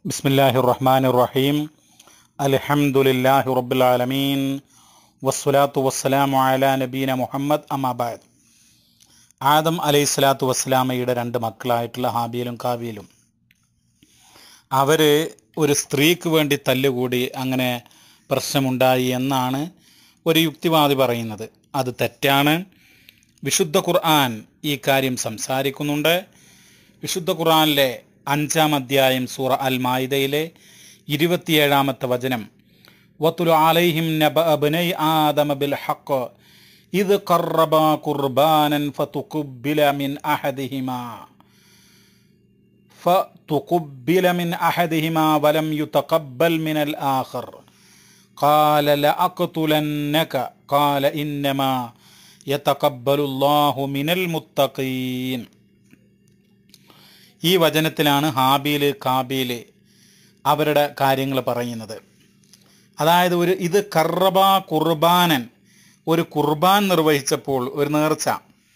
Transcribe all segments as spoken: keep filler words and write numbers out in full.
ബിസ്മില്ലാഹിർ റഹ്മാനിർ റഹീം. അൽഹംദുലില്ലാഹി റബ്ബിൽ ആലമീൻ വസ്സലാത്തു വസ്സലാമു അലാ നബീന മുഹമ്മദ് അമ്മാ ബഅദ്. ആദം അലൈഹി സ്വലാത്തു വസ്സലാമയുടെ രണ്ട് മക്കളായിട്ടുള്ള ഹാബീലും കാബീലും അവർ ഒരു സ്ത്രീക്ക് വേണ്ടി തല്ലുകൂടി അങ്ങനെ പ്രശ്നമുണ്ടായി എന്നാണ് ഒരു യുക്തിവാദി പറയുന്നത്. അത് തെറ്റാണ്. വിശുദ്ധ ഖുർആൻ ഈ കാര്യം സംസാരിക്കുന്നുണ്ട്. വിശുദ്ധ ഖുർആനിലെ അഞ്ചാം അധ്യായം സൂറ അൽ മാഇദയിലെ ഇരുപത്തിയേഴാമത്തെ വചനം, വത്തുലു അലൈഹിം നബഅ ബനൈ ആദമ ബിൽ ഹഖ് ഇദ് ഖറബാ ഖുർബാനൻ ഫതുഖബ്ബില മിൻ അഹദിഹിമാ ഫതുഖബ്ബില മിൻ അഹദിഹിമാ വലം യുതഖബ്ബൽ മിനൽ ആഖർ ഖാല ലഅഖ്തുലന്നക ഖാല ഇന്നമാ യതഖബ്ബലുല്ലാഹു മിനൽ മുത്തഖീൻ. ഈ വചനത്തിലാണ് ഹാബീല് കാബീല് അവരുടെ കാര്യങ്ങൾ പറയുന്നത്. അതായത് ഒരു ഇത് കറബ കുർബാനൻ, ഒരു കുർബാൻ നിർവഹിച്ചപ്പോൾ ഒരു നേർച്ച,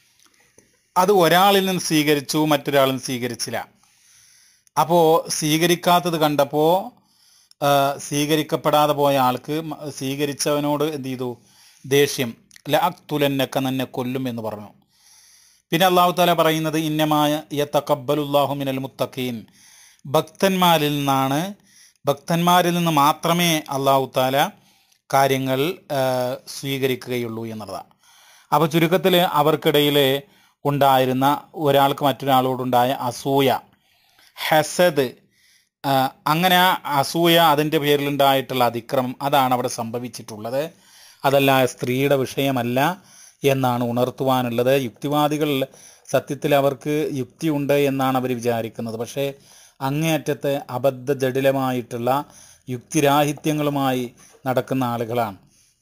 അത് ഒരാളിൽ നിന്ന് സ്വീകരിച്ചു, മറ്റൊരാളിൽ നിന്ന് സ്വീകരിച്ചില്ല. അപ്പോൾ സ്വീകരിക്കാത്തത് കണ്ടപ്പോൾ സ്വീകരിക്കപ്പെടാതെ പോയ ആൾക്ക് സ്വീകരിച്ചവനോട് എന്ത് ചെയ്തു? ദേഷ്യം. ലഅഖ്തുലന്നക, നിന്നെ കൊല്ലും എന്ന് പറഞ്ഞു. പിന്നെ അള്ളാഹു താല പറയുന്നത് ഇന്നമായ യതഖബ്ബലുല്ലാഹു മിനൽ മുത്തഖീൻ, ഭക്തന്മാരിൽ നിന്നാണ്, ഭക്തന്മാരിൽ നിന്ന് മാത്രമേ അള്ളാഹു താല കാര്യങ്ങൾ സ്വീകരിക്കുകയുള്ളൂ എന്നുള്ളതാണ്. അപ്പോൾ ചുരുക്കത്തിൽ അവർക്കിടയിൽ ഉണ്ടായിരുന്ന ഒരാൾക്ക് മറ്റൊരാളോടുണ്ടായ അസൂയ, ഹസദ്, അങ്ങനെ ആ അസൂയ, അതിൻ്റെ പേരിലുണ്ടായിട്ടുള്ള അതിക്രമം, അതാണ് അവിടെ സംഭവിച്ചിട്ടുള്ളത്. അതല്ല സ്ത്രീയുടെ വിഷയമല്ല എന്നാണ് ഉണർത്തുവാനുള്ളത്. യുക്തിവാദികൾ സത്യത്തിൽ അവർക്ക് യുക്തിയുണ്ട് എന്നാണ് അവർ വിചാരിക്കുന്നത്. പക്ഷേ അങ്ങേയറ്റത്തെ അബദ്ധ ജടിലമായിട്ടുള്ള യുക്തിരാഹിത്യങ്ങളുമായി നടക്കുന്ന ആളുകളാണ്.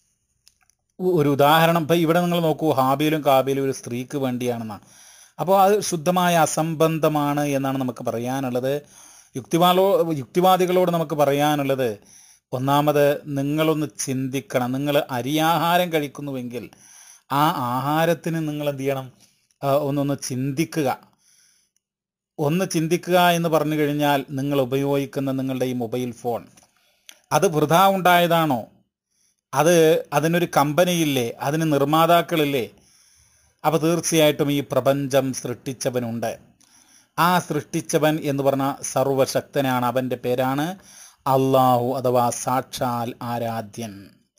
ഒരു ഉദാഹരണം ഇപ്പം ഇവിടെ നിങ്ങൾ നോക്കൂ, ഹാബീലും കാബീലും ഒരു സ്ത്രീക്ക് വേണ്ടിയാണെന്നാണ്. അപ്പോൾ അത് ശുദ്ധമായ അസംബന്ധമാണ് എന്നാണ് നമുക്ക് പറയാനുള്ളത്. യുക്തിവാദോ യുക്തിവാദികളോട് നമുക്ക് പറയാനുള്ളത്, ഒന്നാമത് നിങ്ങളൊന്ന് ചിന്തിക്കണം. നിങ്ങൾ അരിയാഹാരം കഴിക്കുന്നുവെങ്കിൽ ആ ആഹാരത്തിന് നിങ്ങൾ എന്ത് ചെയ്യണം? ഒന്നൊന്ന് ചിന്തിക്കുക. ഒന്ന് ചിന്തിക്കുക എന്ന് പറഞ്ഞു കഴിഞ്ഞാൽ, നിങ്ങൾ ഉപയോഗിക്കുന്ന നിങ്ങളുടെ ഈ മൊബൈൽ ഫോൺ അത് വൃഥാ ഉണ്ടായതാണോ? അത് അതിനൊരു കമ്പനിയില്ലേ? അതിന് നിർമ്മാതാക്കളില്ലേ? അപ്പോൾ തീർച്ചയായിട്ടും ഈ പ്രപഞ്ചം സൃഷ്ടിച്ചവനുണ്ട്. ആ സൃഷ്ടിച്ചവൻ എന്ന് പറഞ്ഞാൽ സർവശക്തനാണ്. അവൻ്റെ പേരാണ് അള്ളാഹു, അഥവാ സാക്ഷാൽ ആരാധ്യൻ.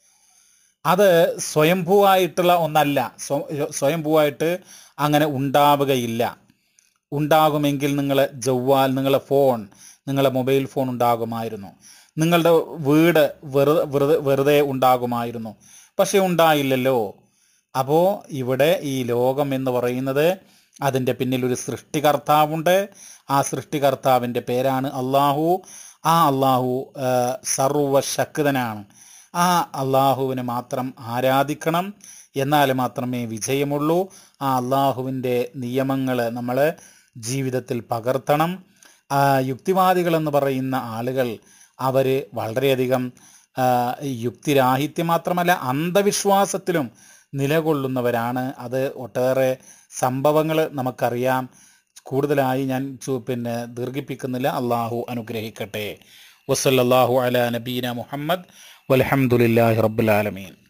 അത് സ്വയംഭൂവായിട്ടുള്ള ഒന്നല്ല. സ്വയംഭൂവായിട്ട് അങ്ങനെ ഉണ്ടാവുകയില്ല. ഉണ്ടാകുമെങ്കിൽ നിങ്ങളെ ജവ്വാൽ, നിങ്ങളെ ഫോൺ, നിങ്ങളെ മൊബൈൽ ഫോൺ ഉണ്ടാകുമായിരുന്നു. നിങ്ങളുടെ വീട് വെറുതെ വെറുതെ വെറുതെ ഉണ്ടാകുമായിരുന്നു. പക്ഷെ ഉണ്ടായില്ലല്ലോ. അപ്പോൾ ഇവിടെ ഈ ലോകം എന്ന് പറയുന്നത്, അതിൻ്റെ പിന്നിൽ ഒരു സൃഷ്ടികർത്താവുണ്ട്. ആ സൃഷ്ടികർത്താവിൻ്റെ പേരാണ് അള്ളാഹു. ആ അള്ളാഹു സർവശക്തനാണ്. ആ അള്ളാഹുവിനെ മാത്രം ആരാധിക്കണം. എന്നാൽ മാത്രമേ വിജയമുള്ളൂ. ആ അള്ളാഹുവിൻ്റെ നിയമങ്ങൾ നമ്മൾ ജീവിതത്തിൽ പകർത്തണം. യുക്തിവാദികളെന്ന് പറയുന്ന ആളുകൾ അവർ വളരെയധികം യുക്തിരാഹിത്യം മാത്രമല്ല അന്ധവിശ്വാസത്തിലും നിലകൊള്ളുന്നവരാണ്. അത് ഒട്ടേറെ സംഭവങ്ങൾ നമുക്കറിയാം. കൂടുതലായി ഞാൻ പിന്നെ ദീർഘിപ്പിക്കുന്നില്ല. അള്ളാഹു അനുഗ്രഹിക്കട്ടെ. വസല്ലല്ലാഹു അലാ നബീന മുഹമ്മദ് വൽഹംദുലില്ലാഹി റബ്ബിൽ ആലമീൻ.